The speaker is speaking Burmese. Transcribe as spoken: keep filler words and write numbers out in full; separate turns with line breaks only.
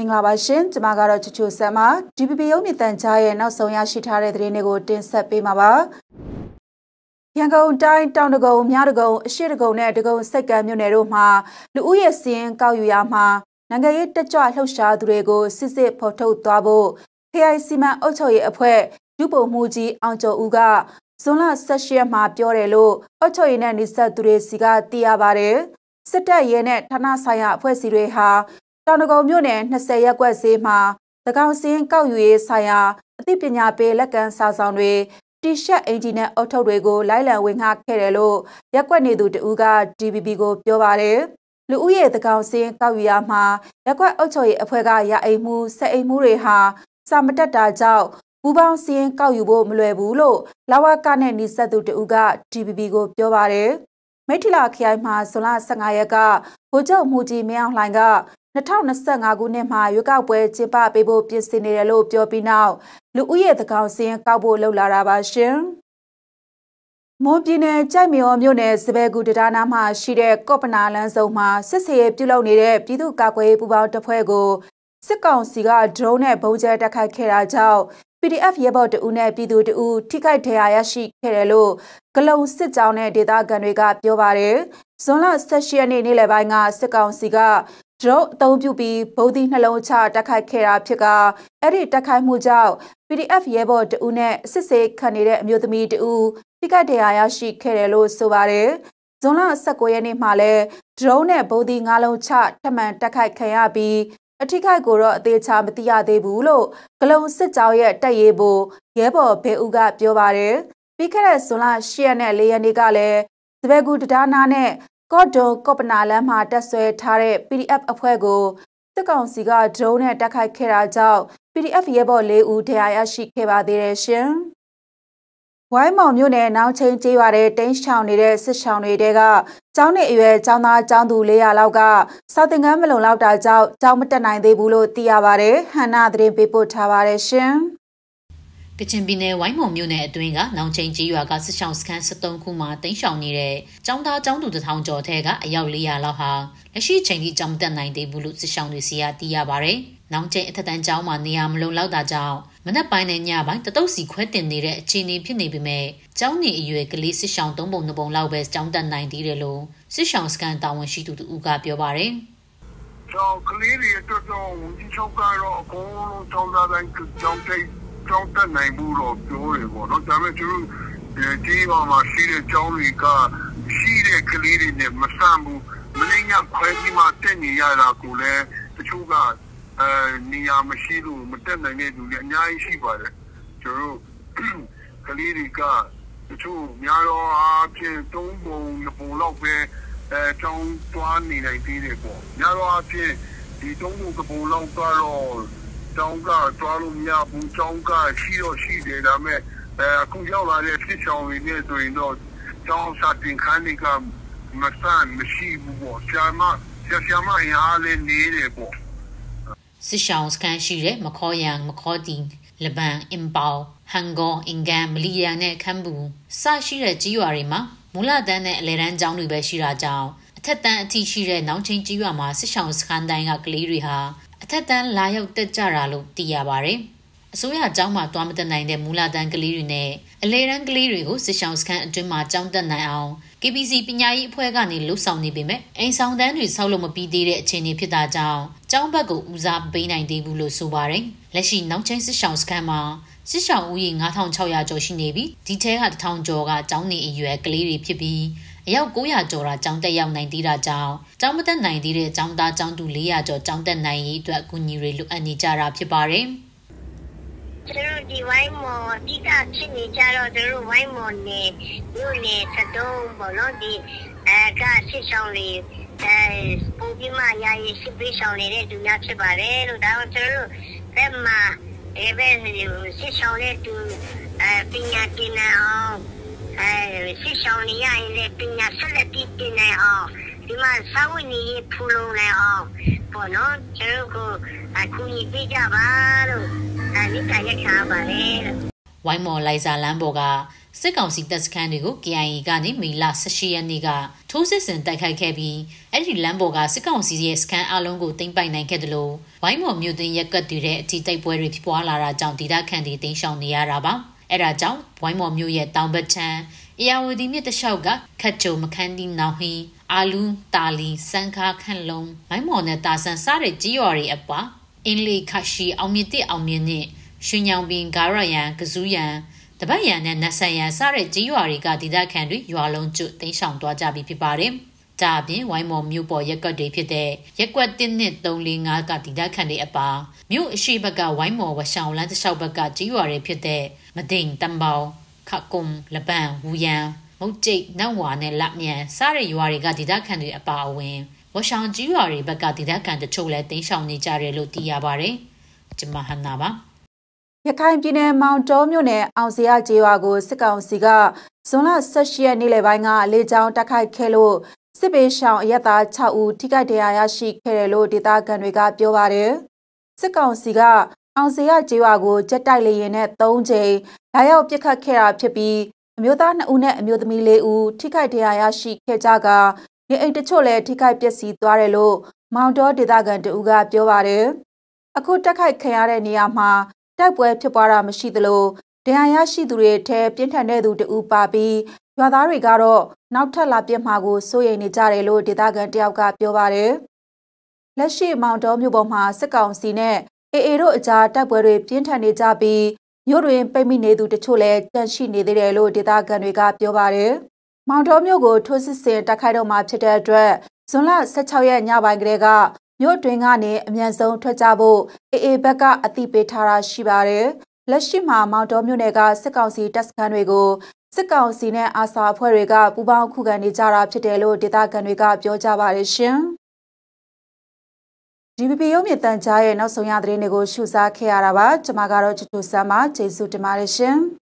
လာပါရှင်ကျွန်မကတော့ချူချူဆက်မှာ D B B ရုံးမြင့်တန်ကြားရဲ့နောက်ဆုံးရရှိထားတဲ့သတင်းတွေကိုတင်ဆက်ပေးမှာပါရန်ကုန်တိုင်းတောင်တကုံမြတကုံအရှိတကုံနဲ့တကုံစိတ်ကံမြို့နယ်တို့မှာလူဦးရေစည်းကောက်ယူရမှာနိုင်ငံရေးတက်ကြွလှုပ်ရှားသူတွေကိုစစ်စစ်ဖော်ထုတ်သွားဖို့ K I C မှအုပ်ချုပ်ရေးအဖွဲ့ဒုဗိုလ်မှူးကြီးအောင်ကျော်ဦးကဇွန်လ၁၈ရက်မှာပြောတယ်လို့အုပ်ချုပ်ရေးနဲ့နှိစက်သူတွေစီကသိရပါတယ်စစ်တပ်ရဲနဲ့ဌာနဆိုင်ရာအဖွဲ့အစည်းတွေဟာတောင်တကုံမြို့နယ်၂၀ရပ်ကွက်ဈေးမှာသကောင်စင်းကောက်ယူရေးဆိုင်ရာအသိပညာပေးလက်ကမ်းစာဆောင်တွေတီရှပ်အင်ဂျီနဲ့အုတ်ထုတ်တွေကိုလိုက်လံဝင်ငှခဲ့တယ်လို့ရက်ကွက်နေသူတဦးက D B B ကိုပြောပါတယ်လူဦးရေသကောင်စင်းကောက်ယူရမှာရက်ကွက်အုပ်ချုပ်ရေးအဖွဲ့ကရအိမ်မှုစက်အိမ်မှုတွေဟာစာမတက်တာကြောင့်ဘူပေါင်းစင်းကောက်ယူဖို့မလွယ်ဘူးလို့လာဝကနဲ့နှိစက်သူတဦးက D B B ကိုပြောပါတယ်မိထီလာခရိုင်မှာဇွန်လ၁၅ရက်ကဗိုလ်ချုပ်မှုကြီးမင်းအောင်လှိုင်က၂၀၂၅ခုနှစ်မှာရွေးကောက်ပွဲကျင်းပပေးဖို့ပြင်ဆင်နေတယ်လို့ပြောပြီးနောက်လူဦးရေသကောင်စင်းကောက်ဖို့လှုပ်လာတာပါရှင်။မွန်ပြည်နယ်ကြိုက်မြော်မြို့နယ်စပယ်ကူတံတားနားမှာရှိတဲ့ကော့ပနာလန်းစုံမှာစစ်ဆေးပြုလုပ်နေတဲ့ပြည်သူ့ကာကွယ်ရေးပူးပေါင်းတပ်ဖွဲ့ကိုစစ်ကောင်စီကဒရုန်းနဲ့ပုံကျဲတိုက်ခိုက်ခဲ့တာကြောင့် P D F ရဲဘော်တဦးနဲ့ပြည်သူတဦးထိခိုက်ဒဏ်ရာရရှိခဲ့တယ်လို့ဂလုံစစ်ကြောင်းနဲ့ဒေသခံတွေကပြောပါတယ်။ဇွန်လ၁၈ရက်နေ့နေ့လယ်ပိုင်းကစစ်ကောင်စီကဒရုန်းအသုံးပြုပြီးဗုံးသီးနှလုံးချတိုက်ခိုက်ခဲ့တာဖြစ်ကအဲ့ဒီတိုက်ခိုက်မှုကြောင့် P D F ရဲဘော်တဦးနဲ့စစ်ဆေးခံနေတဲ့အမျိုးသမီးတဦးထိခိုက်ဒဏ်ရာရရှိခဲ့တယ်လို့ဆိုပါတယ်။ဇွန်လ၁၉ရက်နေ့မှာလဲဒရုန်းနဲ့ဗုံးသီး၅လုံးချထပ်မံတိုက်ခိုက်ခံရပြီးအထိခိုက်ကိုတော့အသေးချာမသိရသေးဘူးလို့ဂလုံစစ်ကြောင်းရဲ့တပ်ရေးဘို့ရဲဘော်ဘေဦးကပြောပါတယ်။ပြီးခဲ့တဲ့ဇွန်လ၈ရက်နဲ့၄ရက်နေ့ကလည်းစပယ်ကူတံတားနာနဲ့ကော့ဒွန်ကော့ပနာလမ်းမှာတက်ဆွဲထားတဲ့ P D F အဖွဲ့ကိုစစ်ကောင်စီကဒရုန်းနဲ့တိုက်ခိုက်ခဲ့တာကြောင့် P D F ရဲဘော်၄ဦးဒဏ်ရာရရှိခဲ့ပါသေးတယ်ရှင်။ဝိုင်းမော်မြို့နယ်နောင်ချင်းကျေးရွာတဲ့တင်းချောင်နေတဲ့စစ်ဆောင်တွေတဲကကျောင်းနေအရွယ်ကျောင်းသားကျောင်းသူ၄ရာလောက်ကစာသင်ခန်းမလုံလောက်တာကြောင့်ကျောင်းမတက်နိုင်သေးဘူးလို့သိရပါတယ်။ဟန်နာသတင်းပေးပို့ထားပါတယ်ရှင်။
ကချင်ပြည်နယ်ဝိုင်းမော်မြို့နယ်အတွင်းကနောင်ချင်းကျေးရွာကစစ်ဆောင်စခန်း၁၃ခုမှာတင်းချောင်နေတဲ့ကျောင်းသားကျောင်းသူတစ်ထောင်ကျော်ထဲကအယောက်၄ရာလောက်ဟာလက်ရှိချိန်ထိကျောင်းမတက်နိုင်သေးဘူးလို့စစ်ဆောင်တွေစီကသိရပါတယ်။နောင်ချင်းအထက်တန်းကျောင်းမှာနေရာမလုံလောက်တာကြောင့်မနက်ပိုင်းနဲ့ညပိုင်းတတုတ်စီခွဲတင်နေတဲ့အခြေအနေဖြစ်နေပေမဲ့ကျောင်းနေအရွယ်ကလေးစစ်ဆောင်သုံးပုံနှစ်ပုံလောက်ပဲကျောင်းတက်နိုင်သေးတယ်လို့စစ်ဆောင်စခန်းတာဝန်ရှိသူတို့ကပြောပါတယ်
။ကျောင်းကလေးတွေအတွက်တော့ဝန်ကြီးချုပ်ကတော့အကုန်လုံးကျောင်းသားတိုင်းကျောင်းတက်ကျောင်းတက်နိုင်ဘူးလို့ပြောတယ်ပေါ့နော်။ဒါပေမဲ့သူတို့ဒီမှာရှိတဲ့ကျောင်းတွေကရှိတဲ့ကလေးတွေနဲ့မဆန်ဘူး။မင်းညခွဲပြီးမှတက်နေရတာကိုလည်းတချို့ကနေရာမရှိလို့မတက်နိုင်တဲ့လူတွေအများကြီးရှိပါတယ်ကျွန်တော်တို့ကလေးတွေကတချို့များတော့အပြင်သုံးပုံနှစ်ပုံလောက်ပဲအဲကျောင်းသွားနေနိုင်သေးတယ်ပေါ့များတော့အပြင်ဒီသုံးပုံတစ်ပုံလောက်တော့ကျောင်းကသွားလို့မရဘူးကျောင်းကရှိတော့ရှိတယ်ဒါပေမဲ့အခုရောက်လာတဲ့ဖြစ်ဆောင်ရင်းနဲ့ဆိုရင်တော့ကျောင်းစာတင်ခန်းတွေကမဆန်မရှိဘူးပေါ့ဆရာမဆရာမအရာလေးနေတယ်ပေါ့
စစ်ဆောင်စခန်းရှိတဲ့မခေါ်ရန်မခေါ်တင်လဘန်အင်ပေါဟန်ဂေါအင်ကန်မလီယာနဲ့ခမ်ဘူစရှိတဲ့ကြီးရွာတွေမှာမူလတန်းနဲ့အလယ်တန်းကျောင်းတွေပဲရှိတာကြောင့်အထက်တန်းအထိရှိတဲ့နောင်ချင်းကြီးရွာမှာစစ်ဆောင်စခန်းတိုင်းကကလေးတွေဟာအထက်တန်းလာရောက်တက်ကြတာလို့သိရပါတယ်အစိုးရကျောင်းမှာတွားမတက်နိုင်တဲ့မူလတန်းကလေးတွေနဲ့အလယ်တန်းကလေးတွေကိုစစ်ဆောင်စခန်းအတွင်းမှာကျောင်းတက်နိုင်အောင် K B C ပညာရေးအဖွဲ့ကနေလှုပ်ဆောင်နေပေမဲ့အိမ်ဆောင်တန်းတွေဆောက်လို့မပြီးသေးတဲ့အခြေအနေဖြစ်တာကြောင့်ကျောင်းဘက်ကိုဦးစားပေးနိုင်သေးဘူးလို့ဆိုပါတယ်။လက်ရှိနောက်ချင်းစစ်ဆောင်စခန်းမှာစစ်ဆောင်ဦးရေ၅ထောင်၆ရာကျော်ရှိနေပြီးဒီထဲကတစ်ထောင်ကျော်ကကျောင်းနေအရွယ်ကလေးတွေဖြစ်ပြီးအယောက်၉ရာကျော်တာကျောင်းတက်ရောက်နိုင်သေးတာကြောင့်ကျောင်းမတက်နိုင်သေးတဲ့ကျောင်းသားကျောင်းသူ၄ရာကျော်ကျောင်းတက်နိုင်ရေးအတွက်အကူအညီတွေလိုအပ်နေကြတာဖြစ်ပါတယ်။
ကျွန်တော်ဒီဝိုင်းမော်အဓိကဖြစ်နေကြတော့ကျွန်တော်ဝိုင်းမော်နေမြို့နယ်စတုံးပေါ့နော်ဒီအဲကစစ်ဆောင်လေးအဲပုံပြမရာရေးစစ်ပေးဆောင်နေတဲ့ဒုညာဖြစ်ပါတယ်လို့ဒါတော့ကျွန်တော်ဘက်မှာအဲဘက်စစ်ဆောင်လေးတူအဲပညာတင်နေအောင်အဲစစ်ဆောင်လေးရရင်လည်းပညာဆက်လက်တင်နေအောင်ဒီမှာစာဝတ်နေရေးဖူလုံနေအောင်ပေါ့နော်ကျွန်တော်ကိုအခုညီပေးကြပါလို့အဲ့ဒီတိုင်းရထားပါလေ
ဝိုင်းမော်လိုက်စာလမ်းပေါ်ကစစ်ကောင်စီတပ်စခန်းတွေကို K I A ကနေမေလဆယ်ရှစ်ရက်နေ့ကထိုးစစ်ဆင်တိုက်ခိုက်ခဲ့ပြီးအဲ့ဒီလမ်းပေါ်ကစစ်ကောင်စီရဲ့စခန်းအလုံးကိုသိမ်းပိုက်နိုင်ခဲ့တယ်လို့ဝိုင်းမော်မြို့တွင်ရက်ကွက်တွေတဲ့အထိတိုက်ပွဲတွေဖြစ်ပွားလာတာကြောင့်ဒေသခံတွေတင်းရှောင်နေရတာပါအဲ့ဒါကြောင့်ဝိုင်းမော်မြို့ရဲ့တောင်ဘက်ချမ်းအေယာဝတီမြစ်တလျှောက်ကခတ်ကြုံမခန်းတီနောင်ဟင်းအာလူးတာလီစန်းခါခန့်လုံးဝိုင်းမော်နဲ့တာဆန်စားတဲ့ကြီးရွာတွေအပွားအင်းလီခရှိအောင်မြင့်တစ်အောင်မြင့်နဲ့ရွှေညောင်ပင်ဂါရယံကစူးယံတပတ်ရံနဲ့နတ်ဆန်ရံစားတဲ့ကြီးရွာတွေကဒေသခံတွေရွာလုံးကျွတ်တင်းရှောင်သွားကြပြီဖြစ်ပါတယ်။ဒါအပြင်ဝိုင်းမော်မြို့ပေါ်ရက်ကွက်တွေဖြစ်တဲ့ရက်ကွက်တစ်နှစ်သုံးလေးငါးကဒေသခံတွေအပါမြို့အရှိဘက်ကဝိုင်းမော်ဝရှောင်းလန်းတစ်လျှောက်ဘက်ကကြီးရွာတွေဖြစ်တဲ့မသိန်တမ်ပေါခကုံလပန်ဝူယံမုတ်ကျိတ်နတ်ဝါနဲ့လက်မြန်စားတဲ့ရွာတွေကဒေသခံတွေအပါအဝင်ဝရှောင်းကြီးရွာတွေဘက်ကဒေသခံတချို့လည်းတင်းရှောင်နေကြတယ်လို့သိရပါတယ်။ကျွန်မဟန်နာပါ
ရခိုင်ပြည်နယ်မောင်တောမြို့နယ်အောင်စရာကျေးရွာကိုစစ်ကောင်စီကဇွန်လဆယ်ရှစ်ရက်နေ့လယ်ပိုင်းကလေကြောင်းတိုက်ခိုက်ခဲ့လို့စစ်ပေးရှောင်အရက်သား၆ဦးထိခိုက်ဒဏ်ရာရရှိခဲ့တယ်လို့ဒေသခံတွေကပြောပါတယ်။စစ်ကောင်စီကအောင်စရာကျေးရွာကိုဂျက်တိုက်လေယာဉ်နဲ့၃ကြိမ်လာရောက်ပစ်ခတ်ခဲ့တာဖြစ်ပြီးအမျိုးသား၂ဦးနဲ့အမျိုးသမီး၄ဦးထိခိုက်ဒဏ်ရာရရှိခဲ့ကြကနေအိမ်တချို့လည်းထိခိုက်ပျက်စီးသွားတယ်လို့မောင်တောဒေသခံတဦးကပြောပါတယ်။အခုတိုက်ခိုက်ခံရတဲ့နေရာမှာတိုက်ပွဲဖြစ်ပွားတာမရှိသလိုဒဏ်ရာရရှိသူတွေထဲပြင်းထန်တဲ့သူတဦးပါပြီးရွာသားတွေကတော့နောက်ထပ်လာပြစ်မှာကိုစိုးရိမ်နေကြတယ်လို့ဒေသခံတယောက်ကပြောပါတယ်။လက်ရှိမောင်တောမြို့ပေါ်မှာစစ်ကောင်စီနဲ့အေအေတို့အကြားတိုက်ပွဲတွေပြင်းထန်နေကြပြီးမြို့တွင်ပိတ်မိနေသူတချို့လည်းကြန့်ရှိနေသေးတယ်လို့ဒေသခံတွေကပြောပါတယ်။မောင်တောမြို့ကိုထိုးစစ်ဆင်တိုက်ခိုက်တော့မှာဖြစ်တဲ့အတွက်ဇွန်လဆယ်ခြောက်ရက်ညပိုင်းကလေးကမြို့တွင်ကနေအမြန်ဆုံးထွက်ကြဖို့အေအေဘက်ကအသိပေးထားတာရှိပါတယ်။လက်ရှိမှာမောင်တောမြို့နယ်ကစစ်ကောင်စီတပ်စခန်းတွေကိုစစ်ကောင်စီနဲ့အာဆာအဖွဲ့တွေကပူးပေါင်းခုခံနေကြတာဖြစ်တယ်လို့ဒေသခံတွေကပြောကြပါတယ်ရှင်။ D B B ရုပ်မြင်သံကြားရဲ့နောက်ဆုံးရသတင်းတွေကိုရှုစားခဲ့ရတာပါ။ကျွန်မကတော့ချူချူဆမ်းပါကျေးဇူးတင်ပါတယ်ရှင်။